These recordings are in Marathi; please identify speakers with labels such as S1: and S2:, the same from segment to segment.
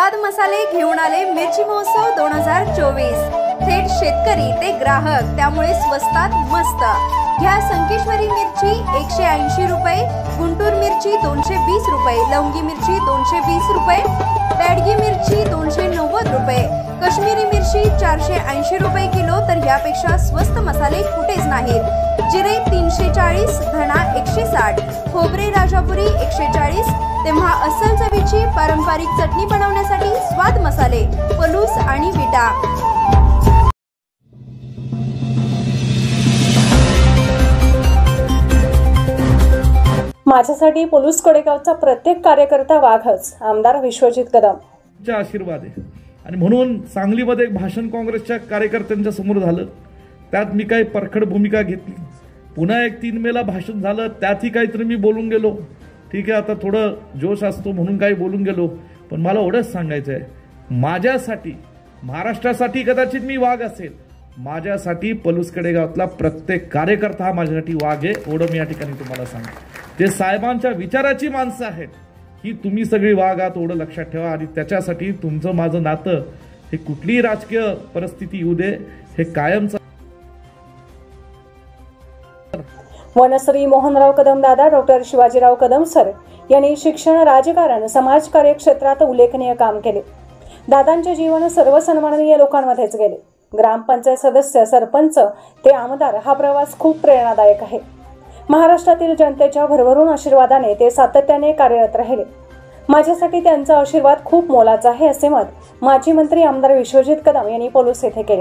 S1: स्वाद मसाले घेऊन आले मिरची महोत्सव 2024। थेट शेतकरी ते ग्राहक, त्यामुळे स्वस्तात मस्त। घ्या संकेश्वरी मिरची 180 रुपये, गुंटूर मिरची 220 रुपये, लवंगी मिरची 220 रुपये, बॅडगी मिरची 290 रुपये, काश्मीरी मिरची 480 रुपये किलो। तर यापेक्षा स्वस्त मसाले कुठेच नाहीत। जिरे 340, धना 160, खोबरे राजापुरी 140। तेव्हा अस्सल चवीची पारंपरिक चटणी बनवण्यासाठी स्वाद मसाले, पलूस आणि विटा।
S2: माझ्यासाठी पोलूस कोडेगावचा प्रत्येक कार्यकर्ता वाघच। आमदार विश्वजित कदम
S3: चा आशीर्वाद आहे आणि म्हणून सांगलीमध्ये एक भाषण काँग्रेसच्या कार्यकर्त्यांच्या समोर झालं, त्यात मी काही परखड भूमिका घेतली। पुन्हा एक 3 मेला भाषण झालं, त्यातही काहीतरी मी बोलून गेलो। ठीक आहे, आता थोडं जोश असतो म्हणून काही बोलून गेलो, पण मला एवढंच सांगायचं आहे, माझ्यासाठी, महाराष्ट्रासाठी कदाचित मी वाघ असेल, माझ्यासाठी पलूस कडेगावातला प्रत्येक कार्यकर्ता हा माझ्यासाठी वाघ आहे। एवढं मी या ठिकाणी तुम्हाला सांगतो। ते साहेबांच्या विचाराची माणसं आहेत, ही तुम्ही सगळी वाघ आहात एवढं लक्षात ठेवा। आणि त्याच्यासाठी तुमचं माझं नातं हे कुठलीही राजकीय परिस्थिती येऊ दे, हे कायमचं।
S2: वनश्री मोहनराव कदम दादा डॉक्टर शिवाजीराव कदम सर यांनी शिक्षण, राजकारण, समाजकार्य क्षेत्रात उल्लेखनीय काम केले। दादांचे जीवन सर्वसन्माननीय लोकांमध्येच गेले। ग्रामपंचायत सदस्य, सरपंच ते आमदार हा प्रवास खूप प्रेरणादायक आहे। महाराष्ट्रातील जनतेच्या भरभरून आशीर्वादाने ते सातत्याने कार्यरत राहिले। माझ्यासाठी त्यांचा आशीर्वाद खूप मोलाचा आहे, असे मत माजी मंत्री आमदार विश्वजित कदम यांनी पोलूस येथे केले।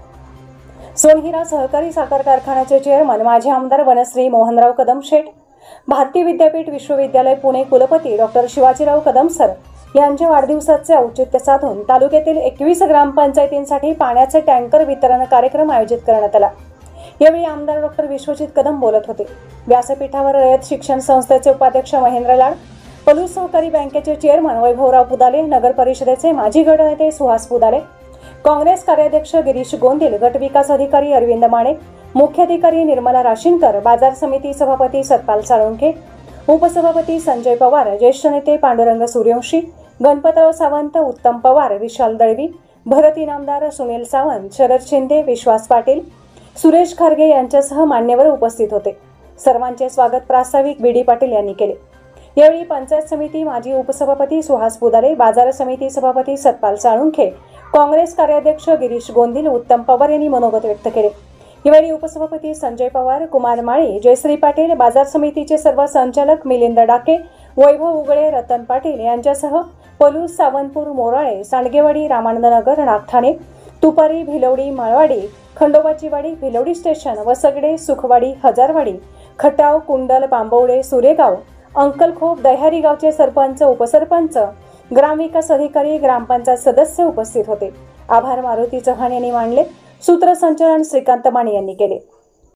S2: सोनहिरा सहकारी साखर कारखान्याचे चेअरमन माजी आमदार वनश्री मोहनराव कदम शेठ, भारतीय विद्यापीठ विश्वविद्यालय पुणे कुलपती डॉक्टर शिवाजीराव कदम सर यांच्या वाढदिवसाचे औचित्य साधून तालुक्यातील 21 ग्रामपंचायतींसाठी पाण्याचे टँकर वितरण कार्यक्रम आयोजित करण्यात आला। यावेळी आमदार डॉक्टर विश्वजित कदम बोलत होते। व्यासपीठावर रयत शिक्षण संस्थेचे उपाध्यक्ष महेंद्र लाड, पलूस सहकारी बँकेचे चेअरमन वैभवराव पुदाले, नगर परिषदेचे माजी गटनेते सुहास पुदाले, काँग्रेस कार्याध्यक्ष गिरीश गोंदिल, गट विकास अधिकारी अरविंद माणे, मुख्याधिकारी निर्मला राशीनकर, बाजार समिती सभापती सतपाल साळुंखे, उपसभापती संजय पवार, ज्येष्ठ नेते पांडुरंग सूर्यवंशी, गणपतराव सावंत, उत्तम पवार, विशाल दळवी, भरत इनामदार, सुनील सावंत, शरद शिंदे, विश्वास पाटील, सुरेश खारगे यांच्यासह मान्यवर उपस्थित होते। सर्वांचे स्वागत प्रास्ताविक बीडी पाटील यांनी केले। यावेळी पंचायत समिती माजी उपसभापती सुहास पुदाले, बाजार समिती सभापती सतपाल साळुंखे, काँग्रेस कार्याध्यक्ष गिरीश गोंदिल, उत्तम पवार यांनी मनोगत व्यक्त केले। यावेळी उपसभापती संजय पवार, कुमार माळी, जयश्री पाटील, बाजार समितीचे सर्व संचालक मिलिंद डाके, वैभव उगळे, रतन पाटील यांच्यासह पलूस, सावंतपूर, मोराळे, सांडगेवाडी, रामानंदनगर, नागठाणे, तुपारी, भिलवडी, माळवाडी, खंडोबाचीवाडी, भिलवडी स्टेशन, वसगडे, सुखवाडी, हजारवाडी, खटाव, कुंडल, बांबवडे, सुरेगाव, अंकलखोप, दह्यारी गावचे सरपंच, उपसरपंच, ग्रामविकास अधिकारी, ग्रामपंचायत सदस्य उपस्थित होते। आभार मारुती चव्हाण यांनी मानले। सूत्रसंचालन श्रीकांत माने यांनी केले।